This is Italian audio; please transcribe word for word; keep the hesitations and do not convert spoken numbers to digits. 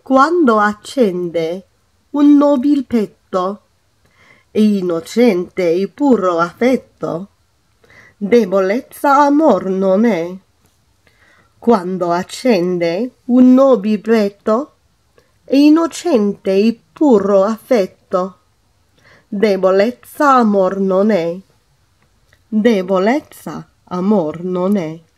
quando accende un nobil petto e innocente e puro affetto, debolezza amor non è. Quando accende un nobil petto e innocente e puro affetto, debolezza amor non è. Debolezza amor non è.